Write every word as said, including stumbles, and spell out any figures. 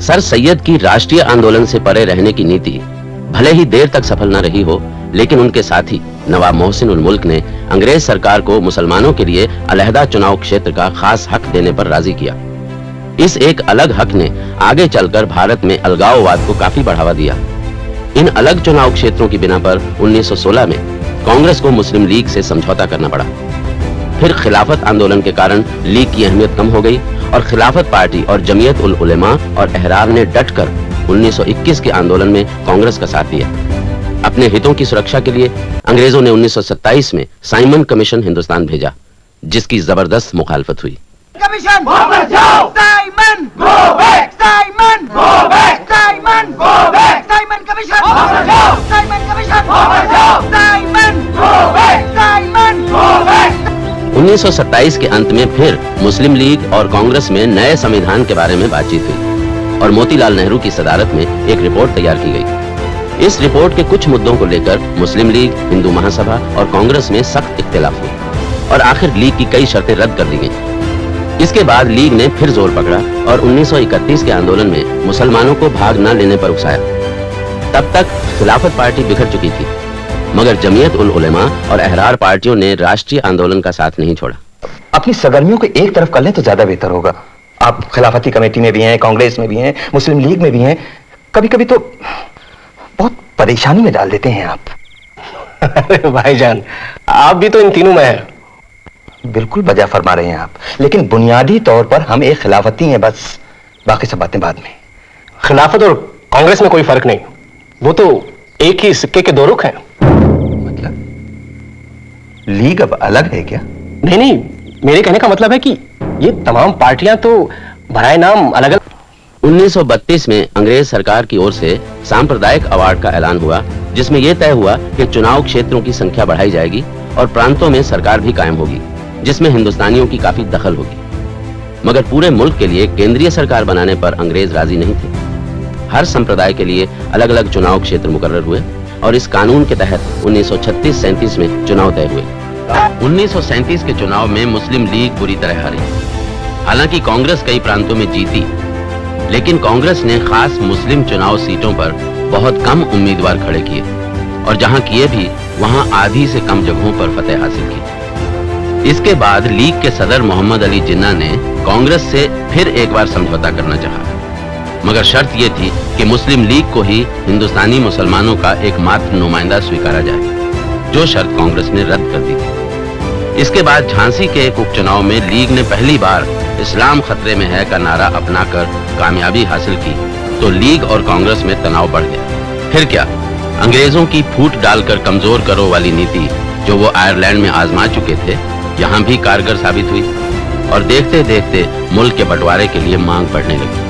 Sir Syed की राष्ट्रीय आंदोलन से परे रहने की नीति भले ही देर तक सफल न रही हो, लेकिन उनके साथी नवाब मोहसिन उल मुल्क ने अंग्रेज सरकार को मुसलमानों के लिए अलहदा चुनाव क्षेत्र का खास हक देने पर राजी किया। इस एक अलग हक ने आगे चलकर भारत में अलगाववाद को काफी बढ़ावा दिया। इन अलग चुनाव क्षेत्रों की बिना पर उन्नीस सौ सोलह में कांग्रेस को मुस्लिम लीग से समझौता करना पड़ा। फिर खिलाफत आंदोलन के कारण लीग की अहमियत कम हो गई और खिलाफत पार्टी और जमीयत उल उलेमा और अहरार ने डटकर उन्नीस सौ इक्कीस के आंदोलन में कांग्रेस का साथ दिया। अपने हितों की सुरक्षा के लिए अंग्रेजों ने उन्नीस सौ सत्ताईस में साइमन कमीशन हिंदुस्तान भेजा, जिसकी जबरदस्त मुखालफत हुई। कमीशन वापस जाओ, Simon go back, Simon go back, Simon go back, Simon commission वापस जाओ, साइमन कमीशन वापस जाओ, Simon go back, Simon go back. उन्नीस सौ सत्ताईस के अंत में फिर मुस्लिम लीग और कांग्रेस में नए संविधान के बारे में बातचीत हुई और मोतीलाल नेहरू की सदारत में एक रिपोर्ट तैयार की गई। इस रिपोर्ट के कुछ मुद्दों को लेकर मुस्लिम लीग, हिंदू महासभा और कांग्रेस में सख्त इख्तिलाफ हुई और आखिर लीग की कई शर्तें रद्द कर दी गईं। इसके बाद लीग ने फिर जोर पकड़ा और उन्नीस सौ इकतीस के आंदोलन में मुसलमानों को भाग न लेने पर उकसाया। तब तक खिलाफत पार्टी बिखर चुकी थी, मगर जमीयत उल उलेमा और अहरार पार्टियों ने राष्ट्रीय आंदोलन का साथ नहीं छोड़ा। अपनी सरगर्मियों को एक तरफ कर लें तो ज्यादा बेहतर होगा। आप खिलाफती कमेटी में भी हैं, कांग्रेस में भी हैं, मुस्लिम लीग में भी हैं। कभी कभी तो बहुत परेशानी में डाल देते हैं आप। अरे भाईजान, आप भी तो इन तीनों में हैं। बिल्कुल बजा फरमा रहे हैं आप, लेकिन बुनियादी तौर पर हम एक खिलाफती हैं, बस बाकी सब बातें बाद में। खिलाफत और कांग्रेस में कोई फर्क नहीं, वो तो एक ही सिक्के के दो रुख हैं। मतलब लीग अब अलग है क्या? नहीं नहीं, मेरे कहने का मतलब है कि ये तमाम पार्टियां तो बराए नाम अलग अलग। उन्नीस सौ बत्तीस में अंग्रेज सरकार की ओर से सांप्रदायिक अवार्ड का ऐलान हुआ, जिसमें यह तय हुआ कि चुनाव क्षेत्रों की संख्या बढ़ाई जाएगी और प्रांतों में सरकार भी कायम होगी, जिसमें हिंदुस्तानियों की काफी दखल होगी। मगर पूरे मुल्क के लिए केंद्रीय सरकार बनाने पर अंग्रेज राजी नहीं थे। हर संप्रदाय के लिए अलग अलग चुनाव क्षेत्र मुकर्रर हुए और इस कानून के तहत उन्नीस सौ छत्तीस सैंतीस में चुनाव तय हुए। उन्नीस सौ सैंतीस के चुनाव में मुस्लिम लीग बुरी तरह हारी। हालांकि कांग्रेस कई प्रांतों में जीती, लेकिन कांग्रेस ने खास मुस्लिम चुनाव सीटों पर बहुत कम उम्मीदवार खड़े किए और जहां किए भी वहां आधी से कम जगहों पर फतेह हासिल की। इसके बाद लीग के सदर मोहम्मद अली जिन्ना ने कांग्रेस से फिर एक बार समझौता करना चाहा, मगर शर्त यह थी कि मुस्लिम लीग को ही हिंदुस्तानी मुसलमानों का एकमात्र नुमाइंदा स्वीकारा जाए, जो शर्त कांग्रेस ने रद्द कर दी थी। इसके बाद झांसी के एक उपचुनाव में लीग ने पहली बार इस्लाम खतरे में है का नारा अपनाकर कामयाबी हासिल की, तो लीग और कांग्रेस में तनाव बढ़ गया। फिर क्या, अंग्रेजों की फूट डालकर कमजोर करो वाली नीति जो वो आयरलैंड में आजमा चुके थे, यहाँ भी कारगर साबित हुई और देखते देखते मुल्क के बंटवारे के लिए मांग बढ़ने लगी।